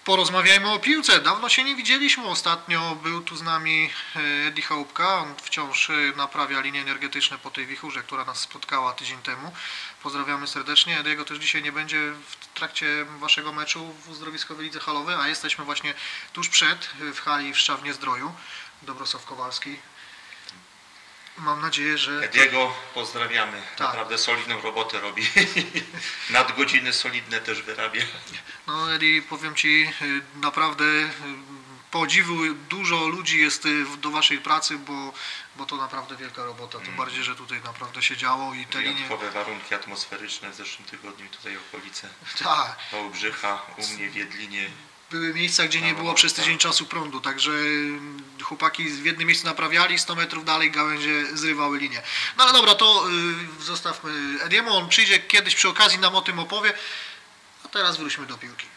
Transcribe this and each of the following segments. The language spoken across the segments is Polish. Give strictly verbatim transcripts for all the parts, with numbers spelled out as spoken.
Porozmawiajmy o piłce. Dawno się nie widzieliśmy. Ostatnio był tu z nami Edi Chałupka. On wciąż naprawia linie energetyczne po tej wichurze, która nas spotkała tydzień temu. Pozdrawiamy serdecznie. Ediego też dzisiaj nie będzie w trakcie waszego meczu w uzdrowiskowej lidze halowej, a jesteśmy właśnie tuż przed w hali w Szczawnie-Zdroju. Dobrosław Kowalski. Mam nadzieję, że... Ediego pozdrawiamy. Tak. Naprawdę solidną robotę robi. Nadgodziny solidne też wyrabia. No Edi, powiem Ci, naprawdę podziwu dużo ludzi jest do Waszej pracy, bo, bo to naprawdę wielka robota. Tym bardziej, że tutaj naprawdę się działo i te linie... Wyjątkowe warunki atmosferyczne w zeszłym tygodniu tutaj okolice. Tak. Wałbrzycha, u mnie w Jedlinie. Były miejsca, gdzie nie było przez tydzień czasu prądu, także chłopaki w jednym miejscu naprawiali, sto metrów dalej gałęzie zrywały linię. No ale dobra, to y, zostawmy Ediemu, on przyjdzie kiedyś przy okazji, nam o tym opowie, a teraz wróćmy do piłki.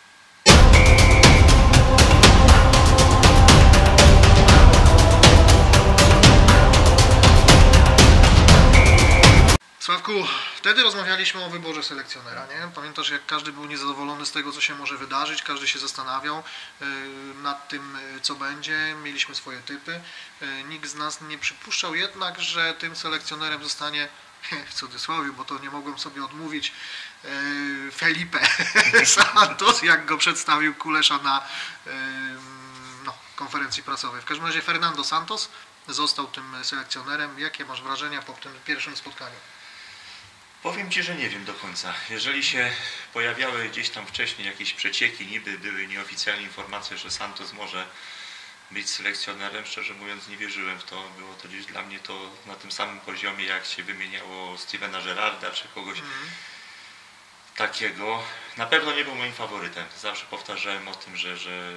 Sławku, wtedy rozmawialiśmy o wyborze selekcjonera, nie? Pamiętasz, jak każdy był niezadowolony z tego, co się może wydarzyć, każdy się zastanawiał yy, nad tym, co będzie, mieliśmy swoje typy. Yy, nikt z nas nie przypuszczał jednak, że tym selekcjonerem zostanie, w cudzysłowie, bo to nie mogłem sobie odmówić, yy, Felipe Santos, jak go przedstawił Kulesza na yy, no, konferencji prasowej. W każdym razie Fernando Santos został tym selekcjonerem. Jakie masz wrażenia po tym pierwszym spotkaniu? Powiem Ci, że nie wiem do końca. Jeżeli się pojawiały gdzieś tam wcześniej jakieś przecieki, niby były nieoficjalne informacje, że Santos może być selekcjonerem, szczerze mówiąc nie wierzyłem w to. Było to gdzieś dla mnie to na tym samym poziomie, jak się wymieniało Stevena Gerrarda czy kogoś mm. takiego. Na pewno nie był moim faworytem. Zawsze powtarzałem o tym, że, że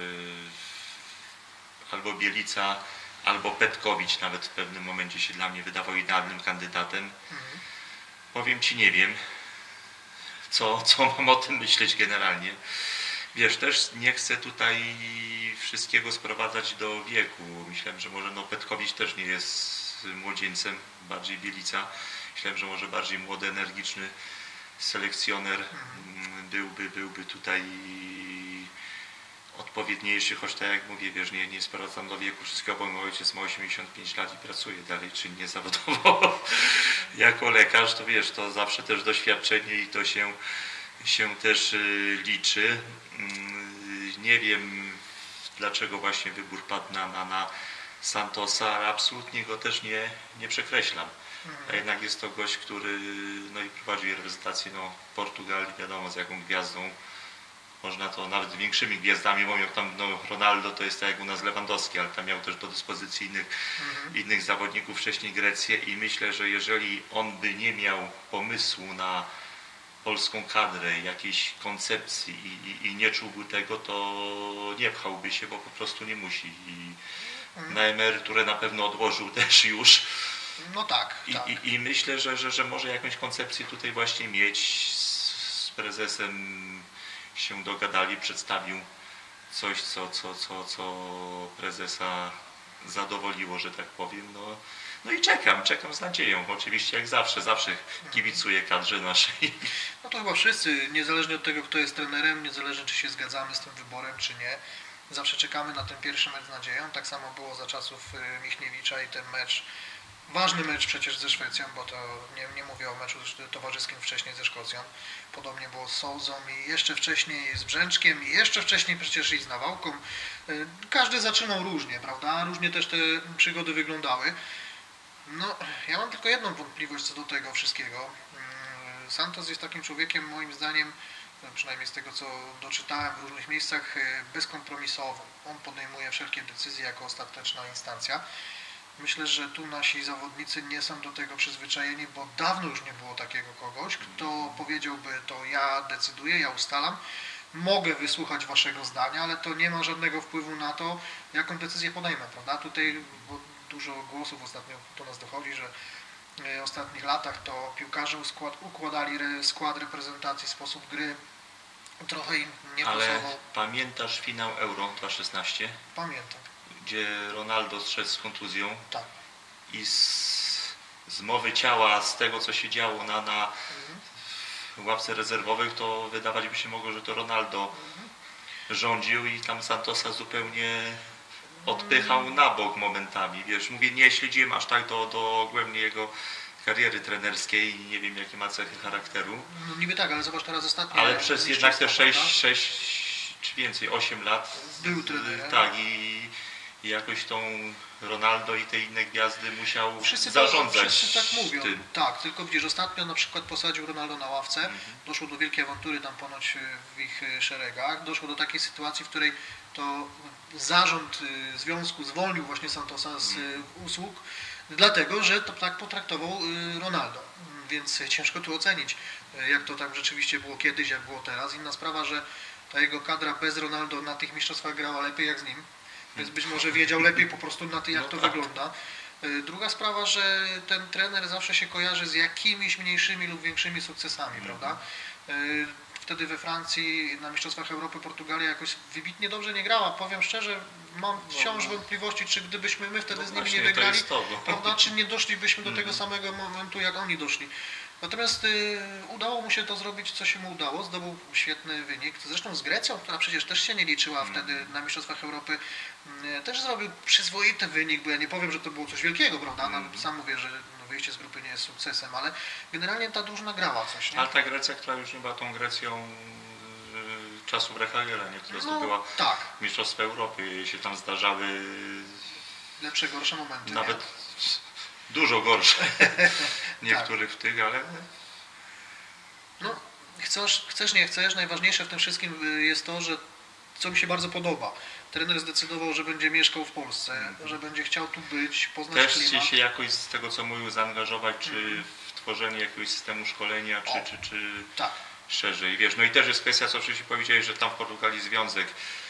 albo Bielica, albo Petkowicz nawet w pewnym momencie się dla mnie wydawał idealnym kandydatem. Mm. Powiem Ci, nie wiem, co, co mam o tym myśleć generalnie. Wiesz, też nie chcę tutaj wszystkiego sprowadzać do wieku. Myślałem, że może no Petkowicz też nie jest młodzieńcem, bardziej Bielica. Myślałem, że może bardziej młody, energiczny selekcjoner byłby, byłby tutaj odpowiedniejszy, choć tak jak mówię, wiesz, nie, nie sprowadzam do wieku wszystkiego, bo mój ojciec ma osiemdziesiąt pięć lat i pracuje dalej czynnie zawodowo jako lekarz, to wiesz, to zawsze też doświadczenie i to się, się też liczy. Nie wiem, dlaczego właśnie wybór padł na, na, na Santosa, ale absolutnie go też nie, nie przekreślam. A jednak jest to gość, który no i prowadził reprezentację no, Portugalii, wiadomo z jaką gwiazdą. Można to nawet z większymi gwiazdami, bo miał tam no, Ronaldo, to jest tak jak u nas Lewandowski, ale tam miał też do dyspozycji innych, mhm. innych zawodników, wcześniej Grecję i myślę, że jeżeli on by nie miał pomysłu na polską kadrę, jakiejś koncepcji i, i, i nie czułby tego, to nie pchałby się, bo po prostu nie musi. I mhm. na emeryturę na pewno odłożył też już. No tak. I, tak. i, i myślę, że, że, że może jakąś koncepcję tutaj właśnie mieć z, z prezesem. Się dogadali, przedstawił coś, co, co, co, co prezesa zadowoliło, że tak powiem. No, no i czekam, czekam z nadzieją. Oczywiście jak zawsze, zawsze kibicuję kadrze naszej. No to chyba wszyscy, niezależnie od tego, kto jest trenerem, niezależnie czy się zgadzamy z tym wyborem, czy nie. Zawsze czekamy na ten pierwszy mecz z nadzieją. Tak samo było za czasów Michniewicza i ten mecz, ważny mecz przecież ze Szwecją, bo to nie, nie mówię o meczu towarzyskim wcześniej ze Szkocją. Podobnie było z Sołzą i jeszcze wcześniej z Brzęczkiem i jeszcze wcześniej przecież i z Nawałką. Każdy zaczynał różnie, prawda? Różnie też te przygody wyglądały. No, ja mam tylko jedną wątpliwość co do tego wszystkiego. Santos jest takim człowiekiem, moim zdaniem, przynajmniej z tego co doczytałem w różnych miejscach, bezkompromisowym. On podejmuje wszelkie decyzje jako ostateczna instancja. Myślę, że tu nasi zawodnicy nie są do tego przyzwyczajeni, bo dawno już nie było takiego kogoś, kto powiedziałby to ja decyduję, ja ustalam, mogę wysłuchać waszego zdania, ale to nie ma żadnego wpływu na to, jaką decyzję podejmę, prawda? Tutaj bo dużo głosów ostatnio do nas dochodzi, że w ostatnich latach to piłkarze układali skład reprezentacji, sposób gry, trochę im nie pasował. Ale pamiętasz finał Euro dwa tysiące szesnaście? Pamiętam. Gdzie Ronaldo strzedł z kontuzją tak. i z, z mowy ciała, z tego co się działo na, na mhm. ławce rezerwowych, to wydawać by się mogło, że to Ronaldo mhm. rządził i tam Santosa zupełnie odpychał na bok momentami. Wiesz, mówię, nie śledziłem aż tak do, dogłębnie jego kariery trenerskiej i nie wiem, jakie ma cechy charakteru. No niby tak, ale zobacz teraz ostatnio. Ale przez jednak te sześć, sześć czy więcej, osiem lat był trenerem. Tak, i, i jakoś tą Ronaldo i te inne gwiazdy musiał wszyscy zarządzać to, wszyscy tak mówią. tym. Tak, tylko widzisz, ostatnio na przykład posadził Ronaldo na ławce, mhm. doszło do wielkiej awantury tam ponoć w ich szeregach, doszło do takiej sytuacji, w której to zarząd związku zwolnił właśnie Santosa z mhm. usług, dlatego, że to tak potraktował Ronaldo. Więc ciężko tu ocenić, jak to tam rzeczywiście było kiedyś, jak było teraz. Inna sprawa, że ta jego kadra bez Ronaldo na tych mistrzostwach grała lepiej jak z nim, więc być może wiedział lepiej po prostu na tym, jak to wygląda. Druga sprawa, że ten trener zawsze się kojarzy z jakimiś mniejszymi lub większymi sukcesami, mm. prawda? Wtedy we Francji na Mistrzostwach Europy Portugalia jakoś wybitnie dobrze nie grała. Powiem szczerze, mam wciąż wątpliwości, czy gdybyśmy my wtedy no z nimi właśnie, nie wygrali, to to, prawda, czy nie doszlibyśmy do mm. tego samego momentu, jak oni doszli. Natomiast y, udało mu się to zrobić, co się mu udało, zdobył świetny wynik. Zresztą z Grecją, która przecież też się nie liczyła mm. wtedy na Mistrzostwach Europy, y, też zrobił przyzwoity wynik, bo ja nie powiem, że to było coś wielkiego, prawda? Mm. No, sam mówię, że no, wyjście z grupy nie jest sukcesem, ale generalnie ta drużyna grała coś. Nie? Ale ta Grecja, która już nie była tą Grecją y, czasów Rechagera, nie? Która no, zdobyła tak. Mistrzostwa Europy, się tam zdarzały lepsze, gorsze momenty. Nawet nie? Dużo gorsze niektórych tak. w tych, ale... No, chcesz, chcesz, nie chcesz, najważniejsze w tym wszystkim jest to, że co mi się bardzo podoba. Trener zdecydował, że będzie mieszkał w Polsce, mm. że będzie chciał tu być, poznać Też klimat. Też się jakoś z tego, co mówił, zaangażować, czy mm. w tworzenie jakiegoś systemu szkolenia, czy, czy, czy tak. szerzej. Wiesz, no i też jest kwestia, co wcześniej powiedziałeś, że tam w Portugalii związek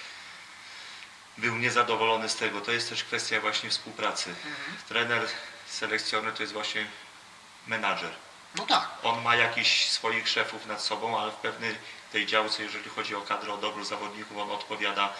był niezadowolony z tego. To jest też kwestia właśnie współpracy. Mm. Trener selekcjoner to jest właśnie menadżer. No tak. On ma jakichś swoich szefów nad sobą, ale w pewnej tej działce, jeżeli chodzi o kadrę, o dobór zawodników, on odpowiada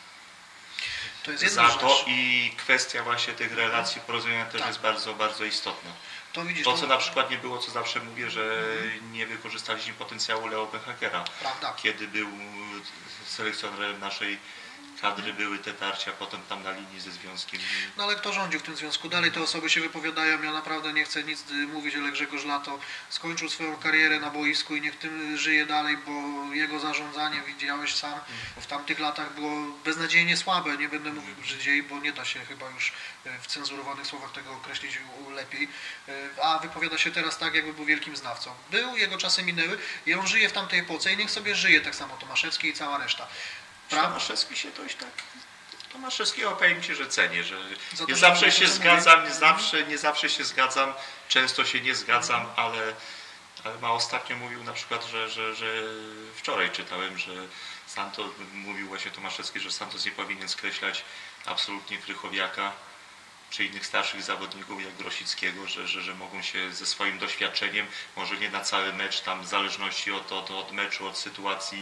to jest za rzecz. to i kwestia właśnie tych relacji, porozumienia też tak. jest bardzo, bardzo istotna. To, widzisz, to, to co na przykład nie było, co zawsze mówię, że mhm. nie wykorzystaliśmy potencjału Leo Bechakera. Prawda. Kiedy był selekcjonerem naszej kadry, były te tarcia potem tam na linii ze związkiem. No ale kto rządził w tym związku? Dalej te osoby się wypowiadają. Ja naprawdę nie chcę nic mówić, ale Grzegorz Lato skończył swoją karierę na boisku i niech tym żyje dalej, bo jego zarządzanie, widziałeś sam, w tamtych latach było beznadziejnie słabe. Nie będę mówił brzydziej, bo nie da się chyba już w cenzurowanych słowach tego określić lepiej. A wypowiada się teraz tak, jakby był wielkim znawcą. Był, jego czasy minęły i on żyje w tamtej epoce i niech sobie żyje tak samo Tomaszewski i cała reszta. Tomaszewski się dość tak... Tomaszewskiego powiem Ci, że cenię, że to, nie że zawsze mówię, się to zgadzam, mówię. nie zawsze, nie zawsze się zgadzam, często się nie zgadzam, ale, ale ma ostatnio mówił na przykład, że, że, że wczoraj czytałem, że Santos, mówił właśnie Tomaszewski, że Santos nie powinien skreślać absolutnie Krychowiaka czy innych starszych zawodników jak Grosickiego, że, że, że mogą się ze swoim doświadczeniem, może nie na cały mecz, tam w zależności od, od, od meczu, od sytuacji,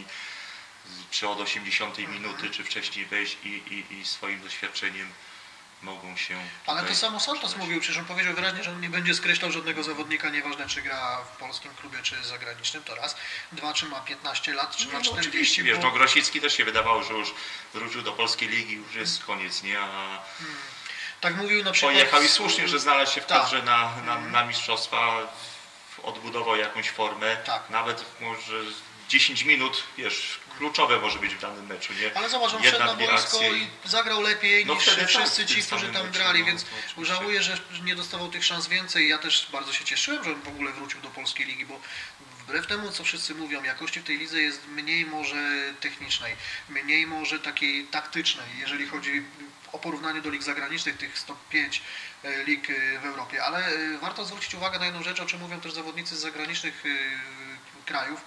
czy od osiemdziesiątej minuty, czy wcześniej wejść i, i, i swoim doświadczeniem mogą się... Ale to samo Santos mówił, przecież on powiedział wyraźnie, że on nie będzie skreślał żadnego zawodnika, nieważne czy gra w polskim klubie, czy zagranicznym, to raz. Dwa, czy ma piętnaście lat, czy ma no, czterdzieści. Oczywiście, bo... wiesz, no Grosicki też się wydawało, że już wrócił do polskiej ligi, już jest koniec, nie? A... Hmm. Tak mówił na przykład... Pojechał i słusznie, że znalazł się w kadrze na, na, na mistrzostwa, odbudował jakąś formę, tak. nawet może dziesięć minut, wiesz, kluczowe może być w danym meczu, nie? Ale zobacz, on wszedł na boisko i zagrał lepiej no niż wszyscy ci, którzy tam meczu, grali, no, więc żałuję, że nie dostawał tych szans więcej. Ja też bardzo się cieszyłem, że on w ogóle wrócił do polskiej ligi, bo wbrew temu, co wszyscy mówią, jakości w tej lidze jest mniej może technicznej, mniej może takiej taktycznej, jeżeli chodzi o porównanie do lig zagranicznych, tych sto pięć lig w Europie. Ale warto zwrócić uwagę na jedną rzecz, o czym mówią też zawodnicy z zagranicznych krajów,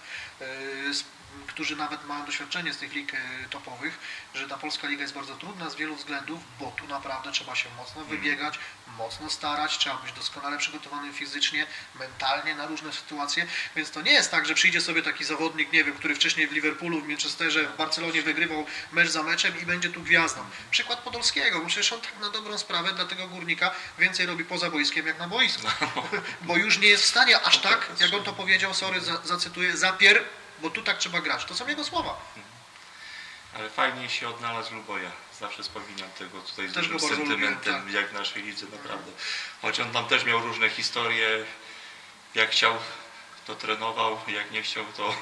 którzy nawet mają doświadczenie z tych lig topowych, że ta polska liga jest bardzo trudna z wielu względów, bo tu naprawdę trzeba się mocno wybiegać, mocno starać, trzeba być doskonale przygotowanym fizycznie, mentalnie na różne sytuacje, więc to nie jest tak, że przyjdzie sobie taki zawodnik, nie wiem, który wcześniej w Liverpoolu, w Manchesterze, w Barcelonie wygrywał mecz za meczem i będzie tu gwiazdą. Przykład Podolskiego, bo przecież on tak na dobrą sprawę dla tego Górnika więcej robi poza boiskiem jak na boisku, bo już nie jest w stanie aż tak, jak on to powiedział, sorry, zacytuję, zapier, bo tu tak trzeba grać. To są jego słowa. Ale fajnie się odnalazł Luboja. Zawsze wspominam tego tutaj z Też dużym go bardzo sentymentem, lubiłem, tak. jak w naszej lidze, naprawdę. Choć on tam też miał różne historie. Jak chciał, to trenował, jak nie chciał, to,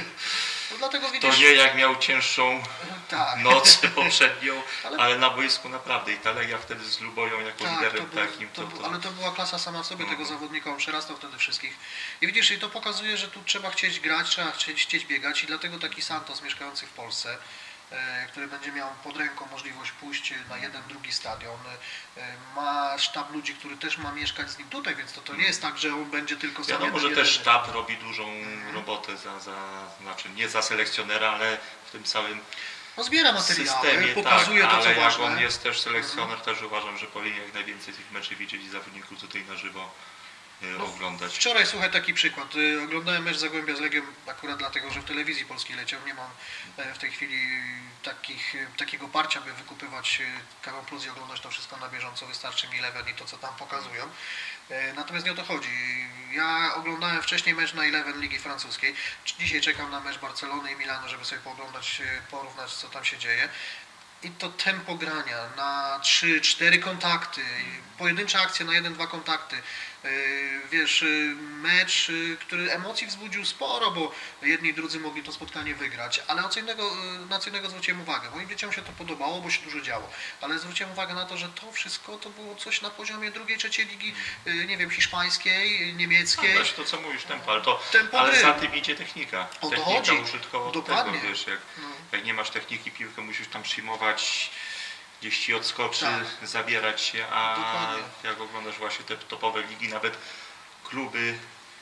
No dlatego to widzisz... nie, jak miał cięższą Tak. noc poprzednią, Ale- ale na boisku naprawdę. I ta Legia wtedy z Luboją jako Tak, liderem to był, takim, to, to, był- to, ale to była klasa sama w sobie tego Mhm. zawodnika, on przerastał wtedy wszystkich. I widzisz, i to pokazuje, że tu trzeba chcieć grać, trzeba chcieć, chcieć biegać i dlatego taki Santos mieszkający w Polsce, e, który będzie miał pod ręką możliwość pójść na jeden, drugi stadion, e, ma sztab ludzi, który też ma mieszkać z nim tutaj, więc to, to nie jest tak, że on będzie tylko sam wiadomo, jeden, że też jedyny. sztab robi dużą robotę za, za, znaczy nie za selekcjonera, ale w tym całym No zbiera materiały, systemie, pokazuje tak, to, ale co jak ważne. on jest też selekcjoner, też uważam, że powinien jak najwięcej tych meczów widzieć i zawodników tutaj na żywo e, No, oglądać. Wczoraj, słuchaj, taki przykład. Y, Oglądałem mecz Zagłębia z Legią akurat dlatego, że w telewizji polskiej leciał. Nie mam e, w tej chwili takich, e, takiego parcia, by wykupywać e, Kanał Plus i oglądać to wszystko na bieżąco. Wystarczy mi Eleven i to, co tam pokazują. E, Natomiast nie o to chodzi. Ja oglądałem wcześniej mecz na Eleven Ligi Francuskiej. Dzisiaj czekam na mecz Barcelony i Milanu, żeby sobie pooglądać, e, porównać, co tam się dzieje. I to tempo grania na trzy cztery kontakty, pojedyncze akcje na jeden dwa kontakty. Yy, Wiesz, yy, mecz, yy, który emocji wzbudził sporo, bo jedni i drudzy mogli to spotkanie wygrać, ale co innego, yy, na co innego zwróciłem uwagę. Moim dzieciom się to podobało, bo się dużo działo, ale zwróciłem uwagę na to, że to wszystko to było coś na poziomie drugiej, trzeciej ligi, yy, nie wiem, hiszpańskiej, niemieckiej. No, właśnie to co mówisz, tempo, ale, to, Tempo ale gry. za tym idzie technika. O to Technika chodzi. użytkowa do Dokładnie. tego, wiesz, jak, No. jak nie masz techniki, piłkę musisz tam przyjmować, gdzieś ci odskoczy, Tak. zabierać się, a Dokładnie. jak oglądasz właśnie te topowe ligi, nawet kluby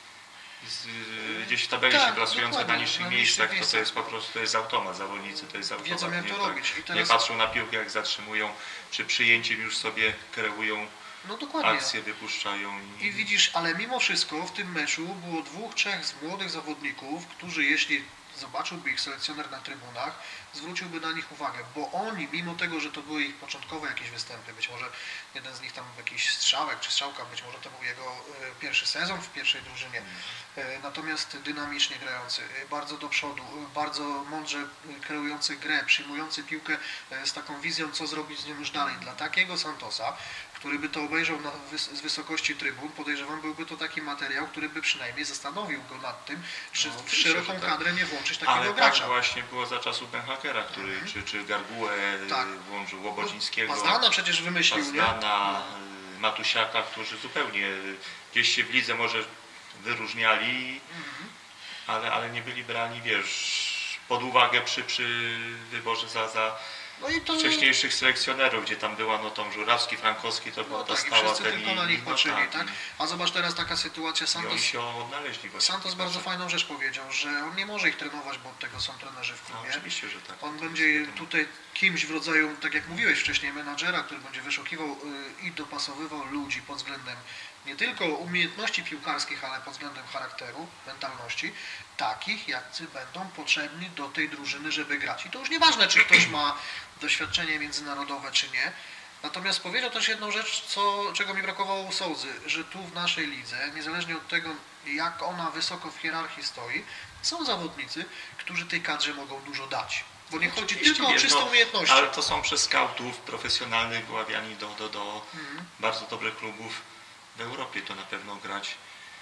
z, gdzieś w tabeli Tak, się plasujące na dokładnie, niższych na miejscach, niższych to, to jest miejscach. po prostu to jest automat, zawodnicy to jest automat. Wiedzą, jak nie, to tak, robić. I nie teraz- patrzą na piłkę, jak zatrzymują, przy przyjęciem już sobie kreują No dokładnie. akcje, wypuszczają. I widzisz, ale mimo wszystko w tym meczu było dwóch, trzech z młodych zawodników, którzy jeśli zobaczyłby ich selekcjoner na trybunach, zwróciłby na nich uwagę, bo oni, mimo tego, że to były ich początkowe jakieś występy, być może jeden z nich tam jakiś strzałek czy strzałka, być może to był jego e, pierwszy sezon w pierwszej drużynie, e, natomiast dynamicznie grający, e, bardzo do przodu, e, bardzo mądrze e, kreujący grę, przyjmujący piłkę e, z taką wizją, co zrobić z nią już dalej. Dla takiego Santosa, który by to obejrzał na wys- z wysokości trybun, podejrzewam, byłby to taki materiał, który by przynajmniej zastanowił go nad tym, czy No, w oczywiście, szeroką że tak. kadrę nie włączyć takiego Ale tak gracza. właśnie było za czasów Benhakera, który, Mhm. czy, czy Garbułę Tak. włączył, Łobodzińskiego, Pazdana przecież wymyślił, nie? Pazdana, y, Matusiaka, którzy zupełnie gdzieś się w lidze może wyróżniali, Mhm. ale, ale nie byli brani, wiesz, pod uwagę przy, przy wyborze za, za No i to... wcześniejszych selekcjonerów, gdzie tam była no Tom Żurawski, Frankowski, to była No ta tak, i stała wszyscy tylko na nich no patrzyli, tak, tak? A zobacz teraz taka sytuacja, I oni Santos, się odnaleźli właśnie. Santos bardzo fajną rzecz powiedział, że on nie może ich trenować, bo od tego są trenerzy w No, klubie. oczywiście, że tak. On będzie tutaj kimś w rodzaju, tak jak mówiłeś wcześniej, menadżera, który będzie wyszukiwał y, i dopasowywał ludzi pod względem nie tylko umiejętności piłkarskich, ale pod względem charakteru, mentalności, takich, jacy będą potrzebni do tej drużyny, żeby grać. I to już nieważne, czy ktoś ma doświadczenie międzynarodowe, czy nie. Natomiast powiedział też jedną rzecz, co, czego mi brakowało u Sołzy, że tu w naszej lidze, niezależnie od tego, jak ona wysoko w hierarchii stoi, są zawodnicy, którzy tej kadrze mogą dużo dać. Bo nie chodzi Oczywiście, tylko o wiesz, czystą no, umiejętności. Ale to są przez skautów profesjonalnych wyławiani do, do, do Mhm. bardzo dobrych klubów w Europie. To na pewno grać,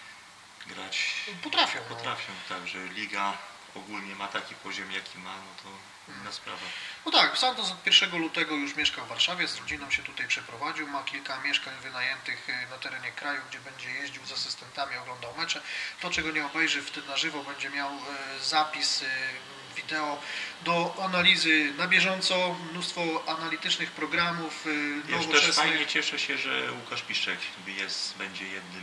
grać Potrafią. No. potrafią. Także liga ogólnie ma taki poziom, jaki ma, no to inna sprawa. No tak, Santos od pierwszego lutego już mieszka w Warszawie, z rodziną się tutaj przeprowadził, ma kilka mieszkań wynajętych y, na terenie kraju, gdzie będzie jeździł z asystentami, oglądał mecze. To, czego nie obejrzy w tym na żywo, będzie miał y, zapis y, wideo do analizy na bieżąco, mnóstwo analitycznych programów y, Wiesz, też nowoczesnych. fajnie cieszę się, że Łukasz Piszczek jest, będzie jednym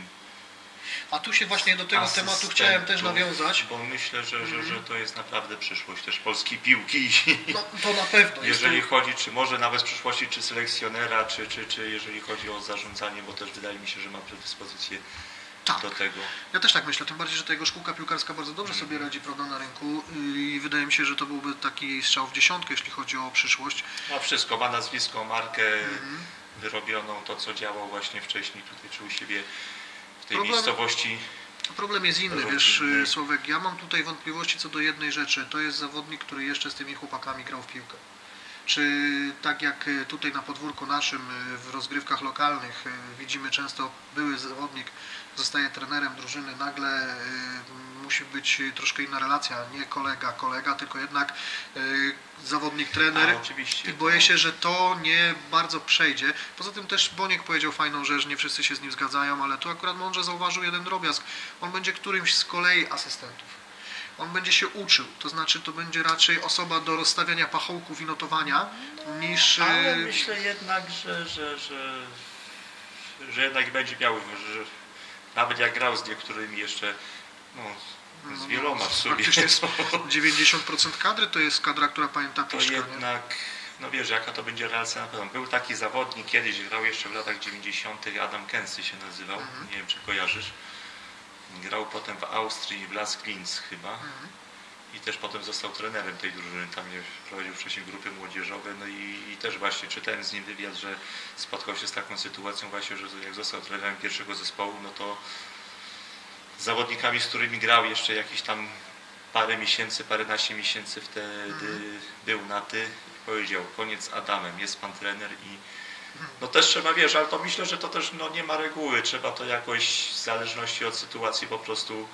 A tu się właśnie do tego tematu asystentów, chciałem też nawiązać. bo myślę, że, że, Mhm. że to jest naprawdę przyszłość też polskiej piłki. No, to na pewno. Jest Jeżeli to... chodzi, czy może nawet w przyszłości, czy selekcjonera, czy, czy, czy jeżeli chodzi o zarządzanie, bo też wydaje mi się, że ma predyspozycję Tak. do tego. Ja też tak myślę, tym bardziej, że ta jego szkółka piłkarska bardzo dobrze sobie radzi, prawda, na rynku i wydaje mi się, że to byłby taki strzał w dziesiątkę, jeśli chodzi o przyszłość. Ma wszystko, ma nazwisko, markę Mhm. wyrobioną, to co działo właśnie wcześniej tutaj, czy u siebie w tej Problem- miejscowości Problem jest inny, Problem wiesz, inny. Sławek, ja mam tutaj wątpliwości co do jednej rzeczy. To jest zawodnik, który jeszcze z tymi chłopakami grał w piłkę. Czy tak jak tutaj na podwórku naszym w rozgrywkach lokalnych widzimy często, były zawodnik zostaje trenerem drużyny, nagle y, musi być troszkę inna relacja, nie kolega, kolega, tylko jednak y, zawodnik, trener. A, oczywiście. I boję się, że to nie bardzo przejdzie. Poza tym też Boniek powiedział fajną rzecz, nie wszyscy się z nim zgadzają, ale tu akurat mądrze zauważył jeden drobiazg. On będzie którymś z kolei asystentów. On będzie się uczył, to znaczy to będzie raczej osoba do rozstawiania pachołków i notowania niż... Ale myślę jednak, że, że, że, że jednak będzie miał, że nawet jak grał z niektórymi jeszcze, no, z wieloma w sumie, Praktycznie jest dziewięćdziesiąt procent kadry to jest kadra, która pamięta to Piszka, jednak, no wiesz, jaka to będzie relacja na pewno. Był taki zawodnik, kiedyś grał jeszcze w latach dziewięćdziesiątych, Adam Kęsy się nazywał, Mhm. nie wiem czy kojarzysz. Grał potem w Austrii, w Las Klins chyba. Mhm. I też potem został trenerem tej drużyny, tam nie prowadził wcześniej grupy młodzieżowe, no i, i też właśnie czytałem z nim wywiad, że spotkał się z taką sytuacją właśnie, że jak został trenerem pierwszego zespołu, no to z zawodnikami, z którymi grał jeszcze jakieś tam parę miesięcy, paręnaście miesięcy wtedy Mhm. był na ty i powiedział, koniec z Adamem, jest pan trener i no też trzeba, wiesz, ale to myślę, że to też no, nie ma reguły, trzeba to jakoś w zależności od sytuacji po prostu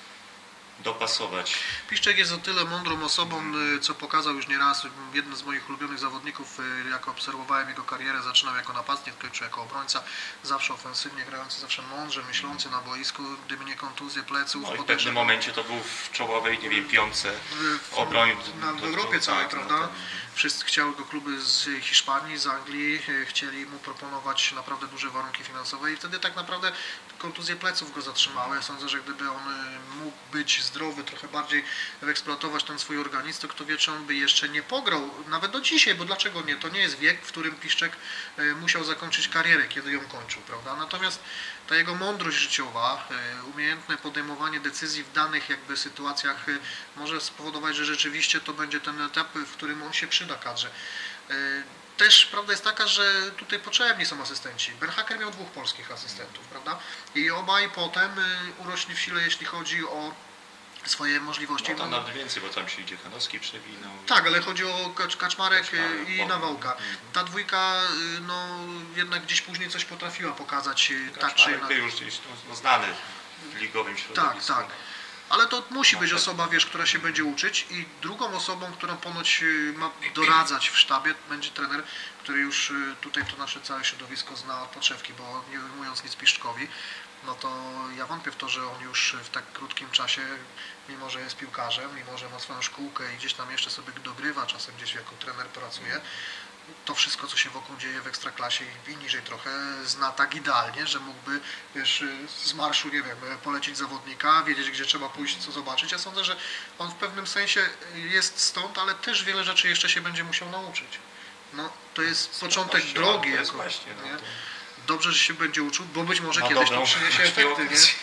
dopasować. Piszczek jest o tyle mądrą osobą, y, co pokazał już nieraz. Jeden z moich ulubionych zawodników, y, jak obserwowałem jego karierę, zaczynał jako napastnik, kończył jako obrońca, zawsze ofensywnie grający, zawsze mądrze, myślący na boisku, gdyby nie kontuzje pleców. No i w potem, pewnym momencie to był w czołowej, nie wiem, piątce w, w, obroń. na, to- w to- Europie całej, tak, prawda? no to- Wszyscy chciały go kluby z Hiszpanii, z Anglii, e, chcieli mu proponować naprawdę duże warunki finansowe i wtedy tak naprawdę kontuzje pleców go zatrzymały. Ja sądzę, że gdyby on e, mógł być zdrowy, trochę bardziej wyeksploatować ten swój organizm, to kto wie, czy on by jeszcze nie pograł, nawet do dzisiaj, bo dlaczego nie? To nie jest wiek, w którym Piszczek e, musiał zakończyć karierę, kiedy ją kończył, prawda? Natomiast ta jego mądrość życiowa, e, umiejętne podejmowanie decyzji w danych jakby sytuacjach e, może spowodować, że rzeczywiście to będzie ten etap, w którym on się przyda kadrze. E, Też prawda jest taka, że tutaj potrzebni są asystenci. Berhaker miał dwóch polskich asystentów, prawda? I obaj potem e, urośli w sile, jeśli chodzi o swoje możliwości. No tam nawet więcej, bo tam się idzie Hanowski przewinął. Tak, ale chodzi o Kacz, Kaczmarek Kaczmarek, i bo- Nawałka. Mhm. Ta dwójka y, no, jednak gdzieś później coś potrafiła pokazać, y, tak czy Kaczmarek inaczej. był już gdzieś no, no, znany w ligowym środowisku. tak. Ale to musi Na być pewno. osoba, wiesz, która się będzie uczyć i drugą osobą, którą ponoć y, ma doradzać w sztabie, będzie trener, który już y, tutaj to nasze całe środowisko zna od podszewki, bo nie ujmując nic Piszczkowi, no to ja wątpię w to, że on już w tak krótkim czasie, mimo że jest piłkarzem, mimo że ma swoją szkółkę i gdzieś tam jeszcze sobie dogrywa, czasem gdzieś jako trener pracuje, to wszystko, co się wokół dzieje w Ekstraklasie i niżej trochę, zna tak idealnie, że mógłby, wiesz, z marszu, nie wiem, polecić zawodnika, wiedzieć, gdzie trzeba pójść, co zobaczyć. Ja sądzę, że on w pewnym sensie jest stąd, ale też wiele rzeczy jeszcze się będzie musiał nauczyć. No, to jest początek Właśnie, drogi. to jest jako, właśnie, no nie? to- Dobrze, że się będzie uczył, bo być może Ma kiedyś to dobrą przyniesie właśnie efekty, nie? okazję.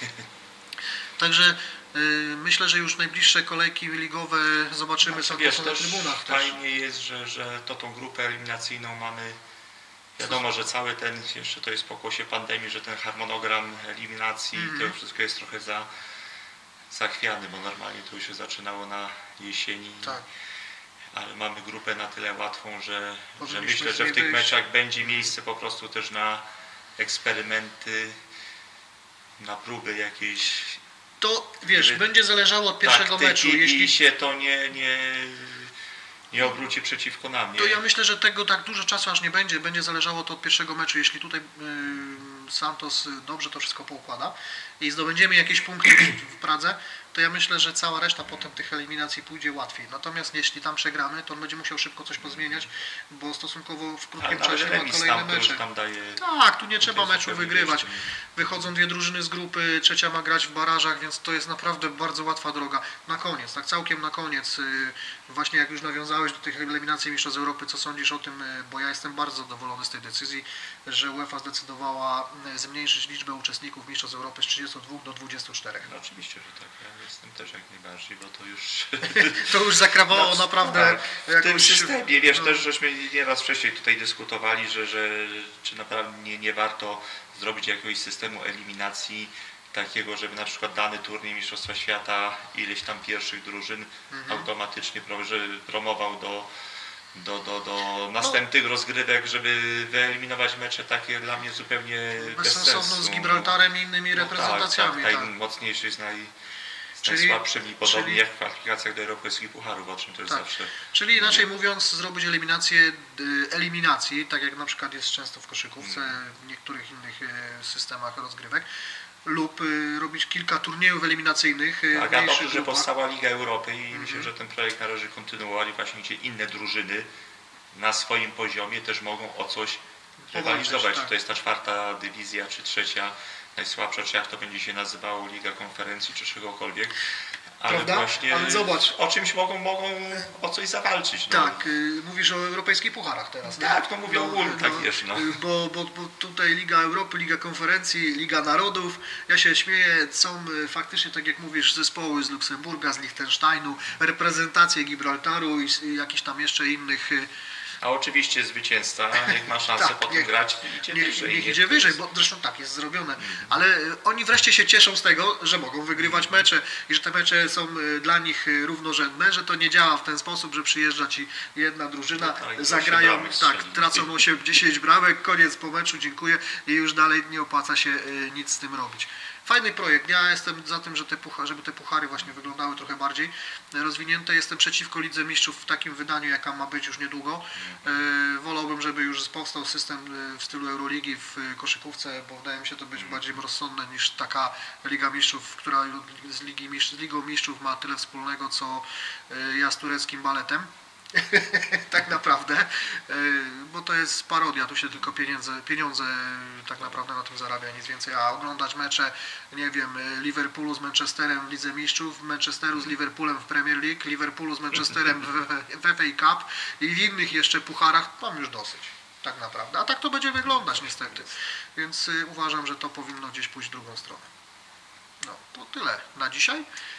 Także y, myślę, że już najbliższe kolejki ligowe zobaczymy Znaczy, sobie wiesz, na też trybunach też. fajnie jest, że, że to tą grupę eliminacyjną mamy. Wiadomo, że cały ten, jeszcze to jest po pokłosie pandemii, że ten harmonogram eliminacji, Mhm. to wszystko jest trochę za, zachwiany, bo normalnie to już się zaczynało na jesieni. Tak. Ale mamy grupę na tyle łatwą, że, że Powinniśmy myślę, z że niej w tych wyjść. meczach będzie miejsce po prostu też na eksperymenty, na próby jakieś To wiesz, Gdyby- będzie zależało od pierwszego taktyki meczu. Jeśli i się to nie, nie, nie obróci przeciwko nam. Nie? To ja myślę, że tego tak dużo czasu aż nie będzie. Będzie zależało to od pierwszego meczu. Jeśli tutaj yy, Santos dobrze to wszystko poukłada i zdobędziemy jakieś punkty w, w Pradze, to ja myślę, że cała reszta potem tych eliminacji pójdzie łatwiej. Natomiast jeśli tam przegramy, to on będzie musiał szybko coś pozmieniać, bo stosunkowo w Ale krótkim nawet czasie ma remis kolejne tam, to już mecze. tam daje. Tak, tu nie trzeba jest meczu zupełnie wygrywać. wiesz, Wychodzą dwie drużyny z grupy, trzecia ma grać w barażach, więc to jest naprawdę bardzo łatwa droga. Na koniec, tak całkiem na koniec, yy, właśnie jak już nawiązałeś do tych eliminacji Mistrzostw Europy, co sądzisz o tym, yy, bo ja jestem bardzo zadowolony z tej decyzji, że UEFA zdecydowała yy, zmniejszyć liczbę uczestników Mistrzostw Europy z trzydziestu dwóch do dwudziestu czterech. No oczywiście, że tak. Ja jestem też jak najbardziej, bo to już. To już zakrawało No, naprawdę tak. W tym jakąś... systemie, wiesz, no. też żeśmy nieraz wcześniej tutaj dyskutowali, że, że czy naprawdę nie, nie warto zrobić jakiegoś systemu eliminacji takiego, żeby na przykład dany turniej Mistrzostwa Świata ileś tam pierwszych drużyn Mhm. automatycznie pro, że promował do, do, do, do następnych rozgrywek, żeby wyeliminować mecze takie dla mnie zupełnie bez Bezsensowną sensu. z Gibraltarem i innymi No reprezentacjami. Tak, Tak, tak, najmocniejszy z, naj, z Czyli- najsłabszymi, podobnie czyli- jak w kwalifikacjach do europejskich pucharów, o czym też Tak. zawsze... Czyli inaczej mówiąc, zrobić eliminację y, eliminacji, tak jak na przykład jest często w koszykówce, w niektórych innych y, systemach rozgrywek, lub y, robić kilka turniejów eliminacyjnych y, w Tak, a mniejszych dobrze, że grupach. powstała Liga Europy i Mhm. myślę, że ten projekt należy kontynuować właśnie, gdzie inne drużyny na swoim poziomie też mogą o coś rywalizować. tak. Czy to jest ta czwarta dywizja, czy trzecia, najsłabsza, czy jak to będzie się nazywało, Liga Konferencji, czy czegokolwiek. Ale Prawda? właśnie Ale zobacz. o czymś mogą, mogą o coś zawalczyć. No. Tak, y, mówisz o europejskich pucharach teraz, nie? Tak, no mówię o U L, tak wiesz, no. y, Bo, bo, bo tutaj Liga Europy, Liga Konferencji, Liga Narodów, ja się śmieję, są y, faktycznie, tak jak mówisz, zespoły z Luksemburga, z Liechtensteinu, reprezentacje Gibraltaru i, s- i jakichś tam jeszcze innych. y, A oczywiście zwycięzca niech ma szansę Tak, potem niech- grać i idzie Niech, wyżej. niech nie? idzie To wyżej, jest- bo zresztą tak jest zrobione. Ale y, oni wreszcie się cieszą z tego, że mogą wygrywać mecze i że te mecze są y, dla nich y, równorzędne, że to nie działa w ten sposób, że przyjeżdża ci jedna drużyna, No tak, zagrają, bramek tak, strzeli. tracą osiem dziesięć bramek, koniec po meczu, dziękuję i już dalej nie opłaca się y, nic z tym robić. Fajny projekt. Ja jestem za tym, że te pucha, żeby te puchary właśnie wyglądały trochę bardziej rozwinięte. Jestem przeciwko Lidze Mistrzów w takim wydaniu, jaka ma być już niedługo. E, wolałbym, żeby już powstał system e, w stylu Euroligi w e, koszykówce, bo wydaje mi się to być bardziej rozsądne niż taka Liga Mistrzów, która z, Ligi, Mistrz- z Ligą Mistrzów ma tyle wspólnego, co e, ja z tureckim baletem. tak naprawdę, e, bo to jest parodia, tu się tylko pieniądze, pieniądze tak naprawdę na tym zarabia, nic więcej, a oglądać mecze, nie wiem, Liverpoolu z Manchesterem w Lidze Mistrzów, Manchesteru z Liverpoolem w Premier League, Liverpoolu z Manchesterem w, w F A Cup i w innych jeszcze pucharach, mam już dosyć, tak naprawdę, a tak to będzie wyglądać niestety, więc y, uważam, że to powinno gdzieś pójść w drugą stronę. No, to tyle na dzisiaj.